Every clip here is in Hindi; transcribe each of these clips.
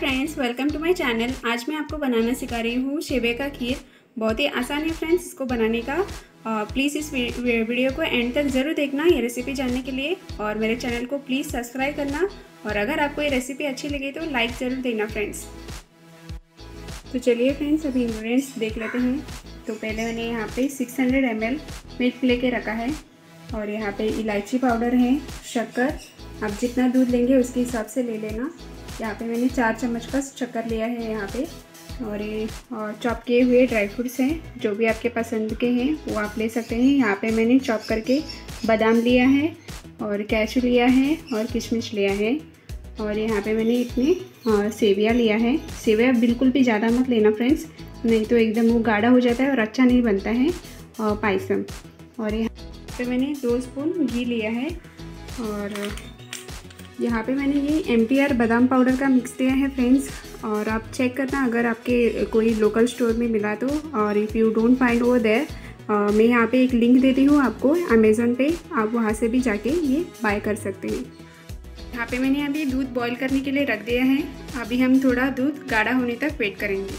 Friends, welcome to my channel. आज मैं आपको बनाना सिखा रही हूँ सेवइयों का खीर। बहुत ही आसान है फ्रेंड्स इसको बनाने का। प्लीज़ इस वीडियो को एंड तक ज़रूर देखना ये रेसिपी जानने के लिए, और मेरे चैनल को प्लीज़ सब्सक्राइब करना। और अगर आपको ये रेसिपी अच्छी लगे तो लाइक ज़रूर देना फ्रेंड्स। तो चलिए फ्रेंड्स, अभी इंग्रेडिएंट्स देख लेते हैं। तो पहले मैंने यहाँ पे 600 ml मिल्क लेके रखा है, और यहाँ पे इलायची पाउडर है, शक्कर। आप जितना दूध लेंगे उसके हिसाब से ले लेना। यहाँ पे मैंने 4 चम्मच का शक्कर लिया है यहाँ पे। और ये चॉप किए हुए ड्राई फ्रूट्स हैं, जो भी आपके पसंद के हैं वो आप ले सकते हैं। यहाँ पे मैंने चॉप करके बादाम लिया है, और कैशू लिया है, और किशमिश लिया है। और यहाँ पे मैंने इतने सेविया लिया है। सेविया बिल्कुल भी ज़्यादा मत लेना फ्रेंड्स, नहीं तो एकदम वो गाढ़ा हो जाता है और अच्छा नहीं बनता है पायसम। और यहाँ पे मैंने 2 स्पून घी लिया है, और यहाँ पे मैंने ये MTR बादाम पाउडर का मिक्स दिया है फ्रेंड्स। और आप चेक करना अगर आपके कोई लोकल स्टोर में मिला तो। और if you don't find over there, मैं यहाँ पे एक लिंक देती हूँ आपको अमेज़न पे, आप वहाँ से भी जाके ये बाय कर सकते हैं। यहाँ पे मैंने अभी दूध बॉईल करने के लिए रख दिया है। अभी हम थोड़ा दूध गाढ़ा होने तक वेट करेंगे।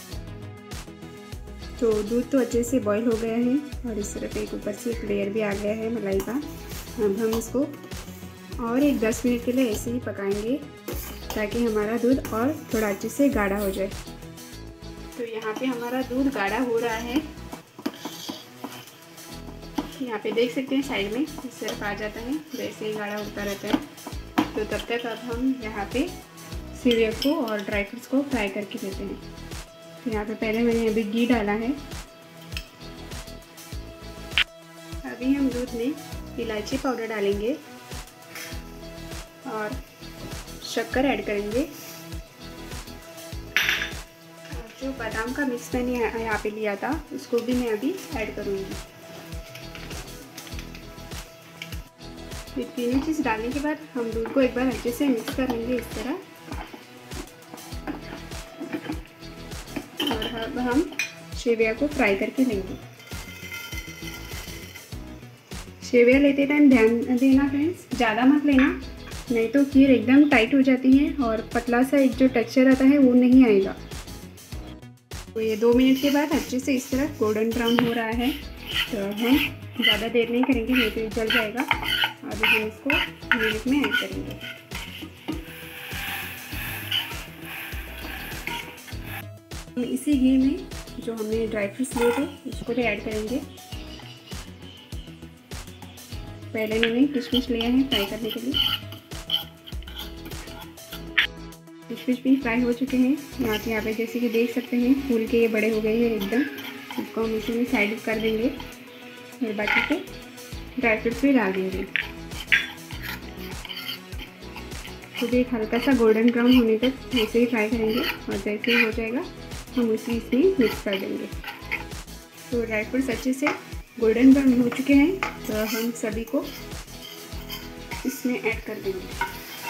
तो दूध तो अच्छे से बॉईल हो गया है, और इस तरफ एक ऊपर से एक लेयर भी आ गया है मलाई का। अब हम इसको और एक 10 मिनट के लिए ऐसे ही पकाएंगे, ताकि हमारा दूध और थोड़ा अच्छे से गाढ़ा हो जाए। तो यहाँ पे हमारा दूध गाढ़ा हो रहा है। यहाँ पे देख सकते हैं साइड में इस तरफ आ जाता है, वैसे ही गाढ़ा होता रहता है। तो तब तक अब हम यहाँ पे सेविया को और ड्राई फ्रूट्स को फ्राई करके लेते हैं। तो यहाँ पे पहले मैंने अभी घी डाला है। अभी हम दूध में इलायची पाउडर डालेंगे और शक्कर ऐड करेंगे। और जो बादाम का मिक्स मैंने यहाँ पे लिया था उसको भी मैं अभी ऐड करूँगी। ये तीनों चीज़ डालने के बाद हम दूध को एक बार अच्छे से मिक्स कर लेंगे इस तरह। और अब हम सेविया को फ्राई करके लेंगे। सेविया लेते टाइम ध्यान देना फ्रेंड्स, ज़्यादा मत लेना, नहीं तो खीर एकदम टाइट हो जाती है और पतला सा एक जो टेक्सचर आता है वो नहीं आएगा। तो ये 2 मिनट के बाद अच्छे से इस तरह गोल्डन ब्राउन हो रहा है। तो हम ज़्यादा देर नहीं करेंगे, नहीं तो जल जाएगा। अभी हम इसको मिल्क में ऐड करेंगे। हम इसी घी में जो हमने ड्राई फ्रूट्स लिए थे उसको भी ऐड करेंगे। पहले मैंने किशमिश लिया है फ्राई करने के लिए। किशमिश भी फ्राई हो चुके हैं। यहाँ पे जैसे कि देख सकते हैं फूल के ये बड़े हो गए हैं एकदम। इसको हम इसी में साइड कर देंगे, फिर बाकी के ड्राई फ्रूट्स भी डाल देंगे। तो एक हल्का सा गोल्डन ब्राउन होने तक ऐसे ही फ्राई करेंगे, और जैसे ही हो जाएगा हम उसी इसमें मिक्स कर देंगे। तो ड्राई फ्रूट्स अच्छे से गोल्डन ब्राउन हो चुके हैं, तो हम सभी को इसमें ऐड कर देंगे।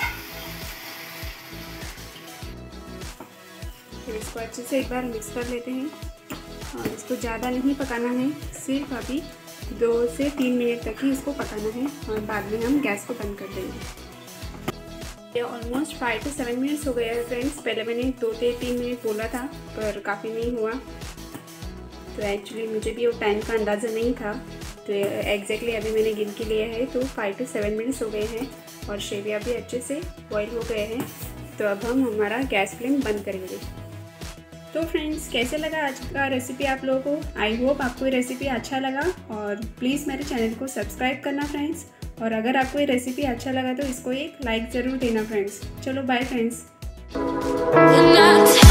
तो इसको अच्छे से एक बार मिक्स कर लेते हैं, और इसको ज़्यादा नहीं पकाना है, सिर्फ अभी 2 से 3 मिनट तक ही इसको पकाना है, और बाद में हम गैस को बंद कर देंगे। ये ऑलमोस्ट 5 से 7 मिनट्स हो गए हैं फ्रेंड्स। पहले मैंने 2 से 3 मिनट बोला था, पर काफ़ी नहीं हुआ। तो एक्चुअली मुझे भी वो टाइम का अंदाज़ा नहीं था, तो एग्जैक्टली अभी मैंने गिन के लिया है। तो 5 से 7 मिनट्स हो गए हैं, और सेविया भी अच्छे से बॉईल हो गए हैं। तो अब हम हमारा गैस फ्लेम बंद करेंगे। तो फ्रेंड्स, कैसे लगा आज का रेसिपी आप लोगों को? आई होप आपको ये रेसिपी अच्छा लगा, और प्लीज़ मेरे चैनल को सब्सक्राइब करना फ्रेंड्स। और अगर आपको ये रेसिपी अच्छा लगा तो इसको एक लाइक ज़रूर देना फ्रेंड्स। चलो बाय फ्रेंड्स।